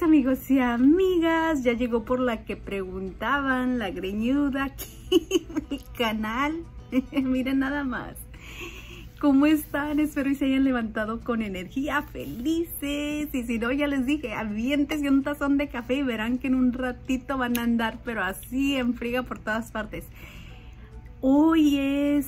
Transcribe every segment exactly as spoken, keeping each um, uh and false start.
amigos y amigas, ya llegó por la que preguntaban, la greñuda aquí en el canal. Miren nada más. ¿Cómo están? Espero que se hayan levantado con energía, felices. Y si no, ya les dije, aviéntense un tazón de café y verán que en un ratito van a andar, pero así en friga por todas partes. Hoy es...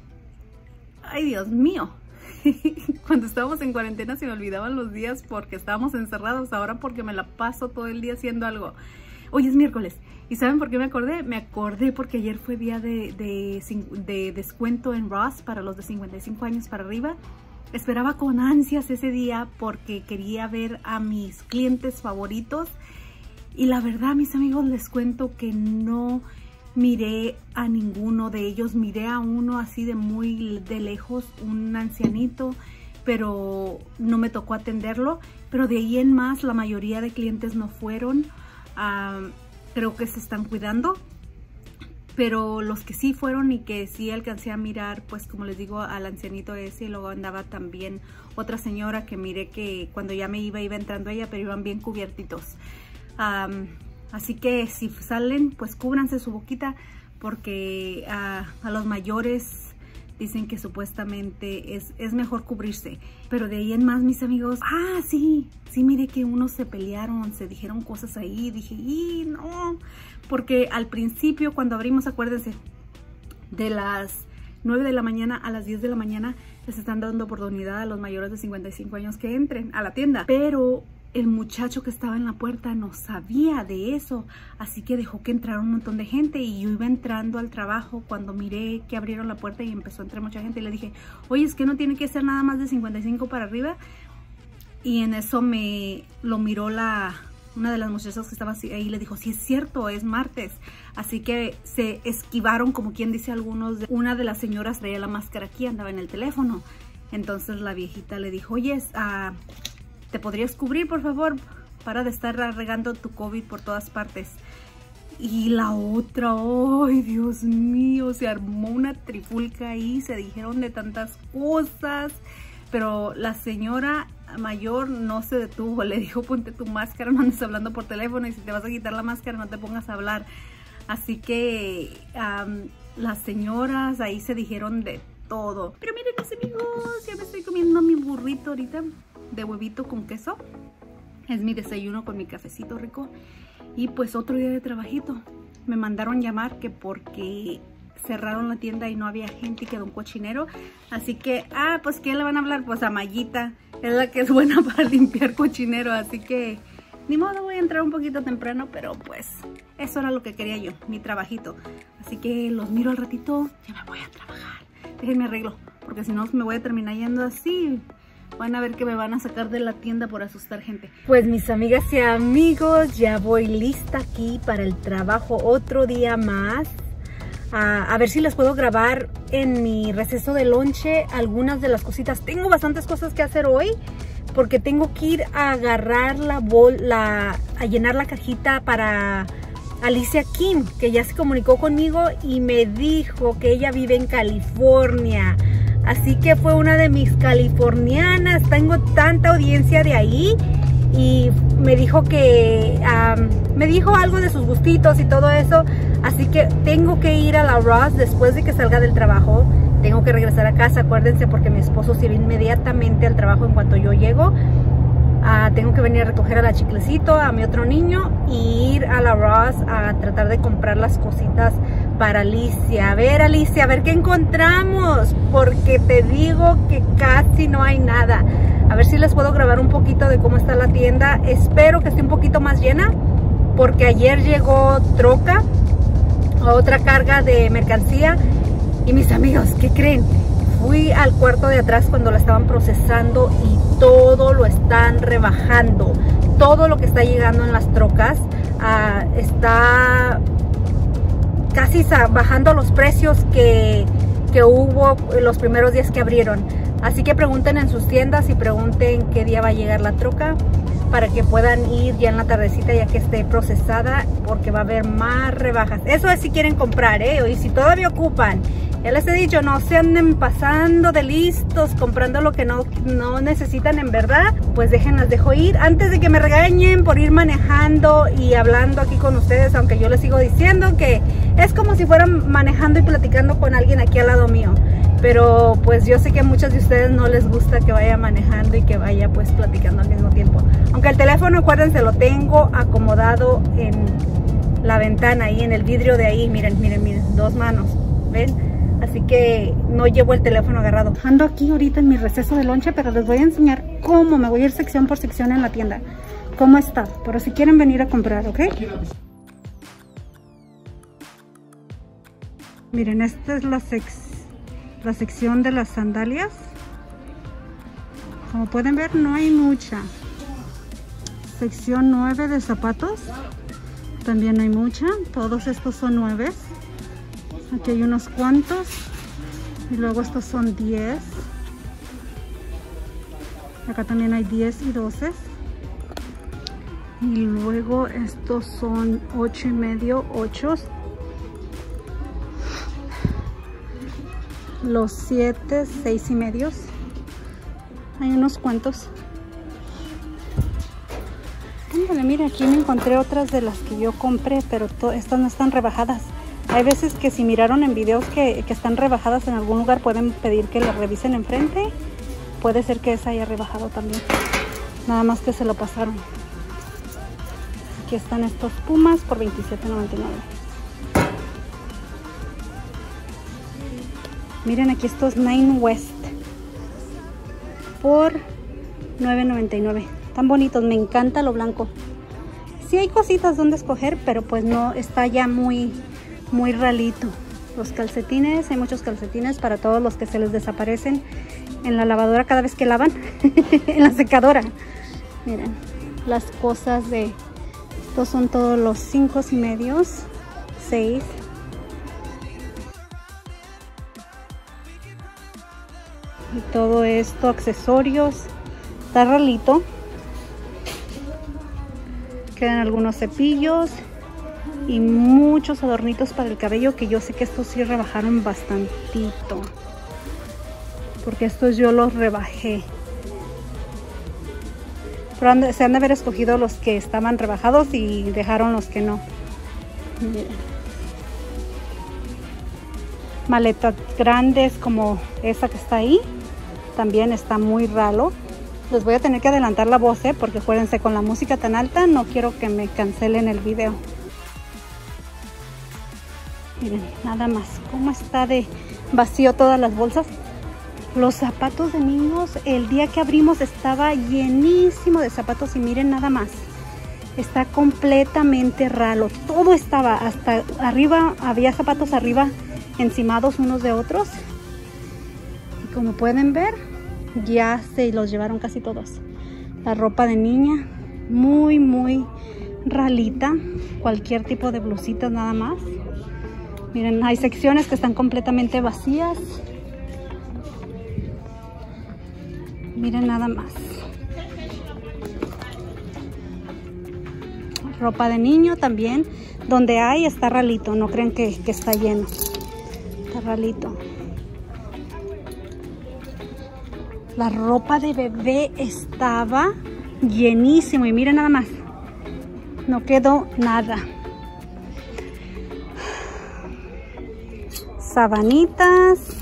¡Ay, Dios mío! Cuando estábamos en cuarentena se me olvidaban los días porque estábamos encerrados. Ahora porque me la paso todo el día haciendo algo. Hoy es miércoles. ¿Y saben por qué me acordé? Me acordé porque ayer fue día de, de, de descuento en Ross para los de cincuenta y cinco años para arriba. Esperaba con ansias ese día porque quería ver a mis clientes favoritos. Y la verdad, mis amigos, les cuento que no miré a ninguno de ellos. Miré a uno así de muy de lejos, un ancianito, pero no me tocó atenderlo. Pero de ahí en más, la mayoría de clientes no fueron. Uh, creo que se están cuidando, pero los que sí fueron y que sí alcancé a mirar, pues como les digo, al ancianito ese, y luego andaba también otra señora que miré que cuando ya me iba, iba entrando ella, pero iban bien cubiertitos. Um, así que si salen, pues cúbranse su boquita, porque uh, a los mayores dicen que supuestamente es, es mejor cubrirse. Pero de ahí en más, mis amigos, ah, sí, sí miré que unos se pelearon, se dijeron cosas ahí. Dije, y no, porque al principio cuando abrimos, acuérdense, de las nueve de la mañana a las diez de la mañana les están dando oportunidad a los mayores de cincuenta y cinco años que entren a la tienda. Pero el muchacho que estaba en la puerta no sabía de eso, así que dejó que entrara un montón de gente. Y yo iba entrando al trabajo cuando miré que abrieron la puerta y empezó a entrar mucha gente, y le dije, oye, es que no tiene que ser nada más de cincuenta y cinco para arriba. Y en eso me lo miró la una de las muchachas que estaba ahí, le dijo, sí es cierto, es martes. Así que se esquivaron, como quien dice algunos. Una de las señoras traía la máscara aquí, andaba en el teléfono. Entonces la viejita le dijo, oye, uh, ¿te podrías cubrir, por favor? Para de estar regando tu COVID por todas partes. Y la otra, ¡ay, Dios mío! Se armó una trifulca ahí, se dijeron de tantas cosas. Pero la señora mayor no se detuvo, le dijo, ponte tu máscara, no andes hablando por teléfono, y si te vas a quitar la máscara no te pongas a hablar. Así que um, las señoras ahí se dijeron de todo. Pero miren, mis amigos, ya me estoy comiendo mi burrito ahorita de huevito con queso. Es mi desayuno con mi cafecito rico. Y pues otro día de trabajito. Me mandaron llamar que porque cerraron la tienda y no había gente y quedó un cochinero. Así que, ah, pues ¿quién le van a hablar? Pues a Mayita, es la que es buena para limpiar cochinero. Así que ni modo, voy a entrar un poquito temprano, pero pues eso era lo que quería yo, mi trabajito. Así que los miro al ratito, ya me voy a trabajar. Déjenme arreglo, porque si no me voy a terminar yendo así. Van a ver que me van a sacar de la tienda por asustar gente. Pues mis amigas y amigos, ya voy lista aquí para el trabajo otro día más. A, a ver si les puedo grabar en mi receso de lonche algunas de las cositas. Tengo bastantes cosas que hacer hoy, porque tengo que ir a agarrar la bol, la, a llenar la cajita para Alicia Kim, que ya se comunicó conmigo y me dijo que ella vive en California. Así que fue una de mis californianas. Tengo tanta audiencia de ahí. Y me dijo que um, me dijo algo de sus gustitos y todo eso. Así que tengo que ir a la Ross después de que salga del trabajo. Tengo que regresar a casa, acuérdense, porque mi esposo se va inmediatamente al trabajo en cuanto yo llego. Uh, tengo que venir a recoger a la Chiclecito, a mi otro niño, y ir a la Ross a tratar de comprar las cositas para Alicia. A ver, Alicia, a ver qué encontramos, porque te digo que casi no hay nada. A ver si les puedo grabar un poquito de cómo está la tienda. Espero que esté un poquito más llena, porque ayer llegó troca, otra carga de mercancía. Y mis amigos, ¿qué creen? Fui al cuarto de atrás cuando la estaban procesando y todo lo están rebajando. Todo lo que está llegando en las trocas uh, está casi bajando los precios que, que hubo los primeros días que abrieron. Así que pregunten en sus tiendas y pregunten qué día va a llegar la troca para que puedan ir ya en la tardecita, ya que esté procesada, porque va a haber más rebajas. Eso es si quieren comprar, ¿eh? Y si todavía ocupan Ya les he dicho, no se anden pasando de listos, comprando lo que no, no necesitan en verdad. Pues déjenlas, dejo ir. Antes de que me regañen por ir manejando y hablando aquí con ustedes, aunque yo les sigo diciendo que es como si fueran manejando y platicando con alguien aquí al lado mío. Pero pues yo sé que a muchos de ustedes no les gusta que vaya manejando y que vaya pues platicando al mismo tiempo. Aunque el teléfono, acuérdense, lo tengo acomodado en la ventana, ahí en el vidrio de ahí. Miren, miren, miren, dos manos, ¿ven? Así que no llevo el teléfono agarrado. Ando aquí ahorita en mi receso de lonche, pero les voy a enseñar cómo me voy a ir sección por sección en la tienda. Cómo está, pero si quieren venir a comprar, ¿ok? Miren, esta es la, sec la sección de las sandalias. Como pueden ver, no hay mucha. Sección nueve de zapatos. También hay mucha. Todos estos son nueves. Aquí hay unos cuantos. Y luego estos son diez. Acá también hay diez y doce. Y luego estos son ocho y medio, ocho. Los siete, seis y medios. Hay unos cuantos. Ándale, mira, aquí me encontré otras de las que yo compré, pero estas no están rebajadas. Hay veces que si miraron en videos que, que están rebajadas en algún lugar, pueden pedir que las revisen enfrente. Puede ser que esa haya rebajado también. Nada más que se lo pasaron. Aquí están estos Pumas por veintisiete noventa y nueve. Miren aquí estos Nine West por nueve noventa y nueve. Tan bonitos, me encanta lo blanco. Sí hay cositas donde escoger, pero pues no, está ya muy... muy ralito. Los calcetines, hay muchos calcetines para todos los que se les desaparecen en la lavadora cada vez que lavan. En la secadora. Miren, las cosas de... estos son todos los cinco y medios, seis. Y todo esto, accesorios. Está ralito. Quedan algunos cepillos y muchos adornitos para el cabello, que yo sé que estos sí rebajaron bastantito, porque estos yo los rebajé. Pero han de, se han de haber escogido los que estaban rebajados y dejaron los que no. Miren. Maletas grandes como esa que está ahí, también está muy ralo. Les voy a tener que adelantar la voz, ¿eh? Porque acuérdense, con la música tan alta no quiero que me cancelen el video. Miren, nada más cómo está de vacío todas las bolsas. Los zapatos de niños, el día que abrimos estaba llenísimo de zapatos y miren nada más. Está completamente ralo. Todo estaba, hasta arriba, había zapatos arriba encimados unos de otros. Y como pueden ver, ya se los llevaron casi todos. La ropa de niña, muy, muy ralita. Cualquier tipo de blusitas nada más. Miren, hay secciones que están completamente vacías. Miren nada más. Ropa de niño también. Donde hay está ralito. No creen que, que está lleno. Está ralito. La ropa de bebé estaba llenísimo. Y miren nada más. No quedó nada. Sabanitas.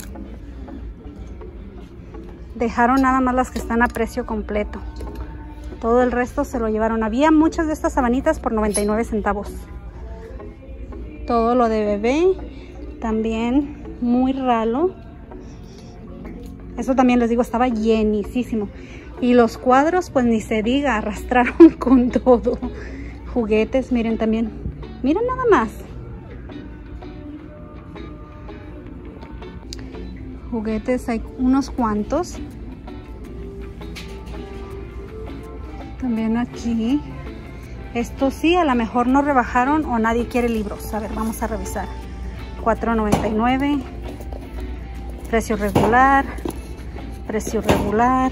Dejaron nada más las que están a precio completo. Todo el resto se lo llevaron. Había muchas de estas sabanitas por noventa y nueve centavos. Todo lo de bebé también muy ralo. Eso también les digo, estaba llenísimo. Y los cuadros, pues ni se diga, arrastraron con todo. Juguetes, miren también. Miren nada más. Juguetes hay unos cuantos. También aquí. Estos sí, a lo mejor no rebajaron o nadie quiere libros. A ver, vamos a revisar. cuatro noventa y nueve. Precio regular. Precio regular.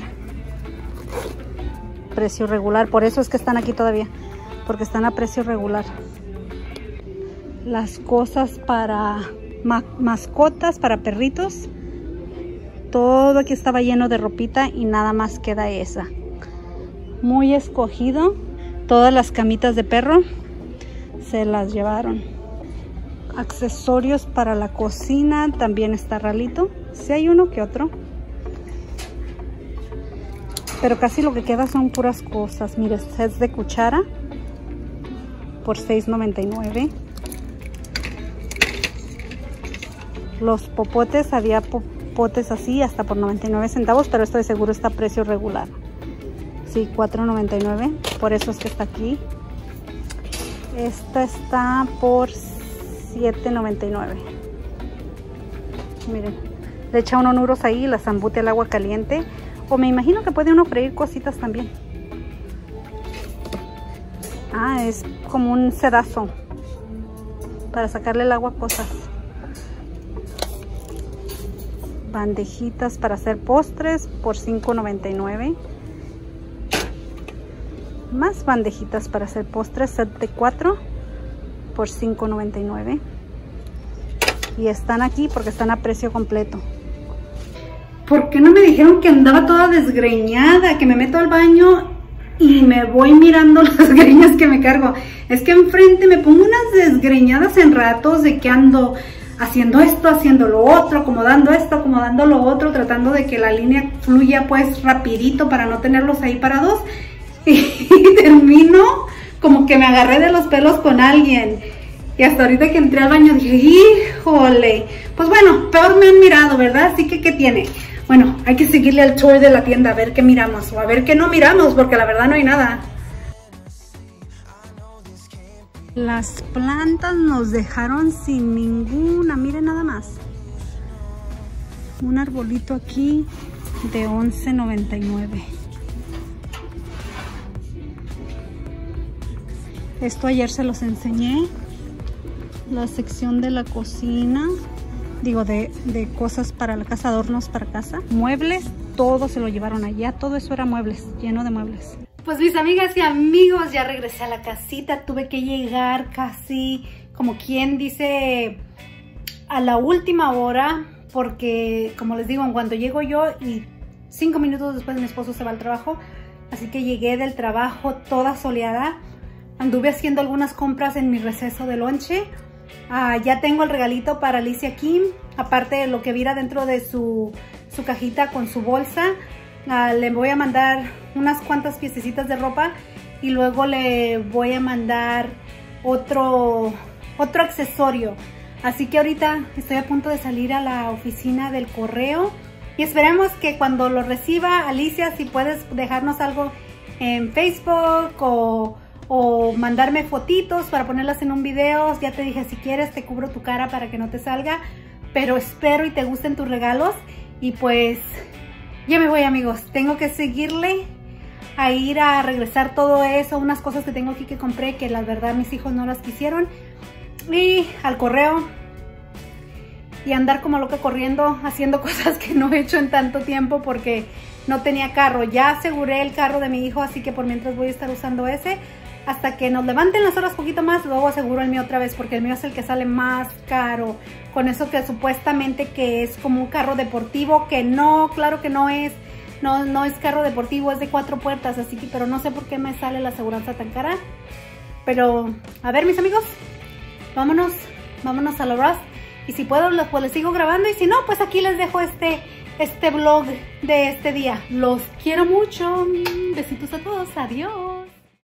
Precio regular. Por eso es que están aquí todavía. Porque están a precio regular. Las cosas para Ma mascotas para perritos. Todo aquí estaba lleno de ropita y nada más queda esa. Muy escogido. Todas las camitas de perro se las llevaron. Accesorios para la cocina también está ralito. Sí hay uno que otro, pero casi lo que queda son puras cosas. Mire, sets de cuchara por seis noventa y nueve. Los popotes, había popotes así hasta por noventa y nueve centavos, pero esto de seguro está a precio regular. Sí, cuatro noventa y nueve, por eso es que está aquí. Esta está por siete noventa y nueve. Miren, le echa unos nuros ahí y las embute al agua caliente. O me imagino que puede uno freír cositas también. Ah, es como un sedazo para sacarle el agua a cosas. Bandejitas para hacer postres por cinco noventa y nueve. Más bandejitas para hacer postres, set de cuatro por cinco noventa y nueve. Y están aquí porque están a precio completo. ¿Por qué no me dijeron que andaba toda desgreñada? Que me meto al baño y me voy mirando las greñas que me cargo. Es que enfrente me pongo unas desgreñadas en ratos de que ando haciendo esto, haciendo lo otro, acomodando esto, acomodando lo otro, tratando de que la línea fluya pues rapidito para no tenerlos ahí parados. Y termino como que me agarré de los pelos con alguien. Y hasta ahorita que entré al baño dije, híjole. Pues bueno, peor me han mirado, ¿verdad? Así que, ¿qué tiene? Bueno, hay que seguirle al tour de la tienda a ver qué miramos o a ver qué no miramos, porque la verdad no hay nada. Las plantas nos dejaron sin ninguna, miren nada más. Un arbolito aquí de once noventa y nueve. Esto ayer se los enseñé. La sección de la cocina. Digo, de, de cosas para la casa, adornos para casa. Muebles, todo se lo llevaron allá. Todo eso era muebles, lleno de muebles. Pues mis amigas y amigos, ya regresé a la casita. Tuve que llegar casi, como quien dice, a la última hora. Porque, como les digo, en cuanto llego yo y cinco minutos después mi esposo se va al trabajo. Así que llegué del trabajo toda soleada. Anduve haciendo algunas compras en mi receso de lonche. Uh, ya tengo el regalito para Alicia Kim. Aparte de lo que viera dentro de su, su cajita con su bolsa. Uh, le voy a mandar unas cuantas piececitas de ropa. Y luego le voy a mandar otro, otro accesorio. Así que ahorita estoy a punto de salir a la oficina del correo. Y esperemos que cuando lo reciba, Alicia, si puedes dejarnos algo en Facebook o... o mandarme fotitos para ponerlas en un video. Ya te dije, si quieres te cubro tu cara para que no te salga, pero espero y te gusten tus regalos. Y pues ya me voy, amigos, tengo que seguirle a ir a regresar todo eso, unas cosas que tengo aquí que compré que la verdad mis hijos no las quisieron, y al correo y andar como loca corriendo haciendo cosas que no he hecho en tanto tiempo porque no tenía carro. Ya aseguré el carro de mi hijo, así que por mientras voy a estar usando ese hasta que nos levanten las horas poquito más. Luego aseguro el mío otra vez porque el mío es el que sale más caro, con eso que supuestamente que es como un carro deportivo, que no, claro que no es, no, no es carro deportivo, es de cuatro puertas, así que, pero no sé por qué me sale la aseguranza tan cara. Pero a ver, mis amigos, vámonos, vámonos a la Ross, y si puedo pues les sigo grabando, y si no, pues aquí les dejo este este vlog de este día. Los quiero mucho, besitos a todos, adiós.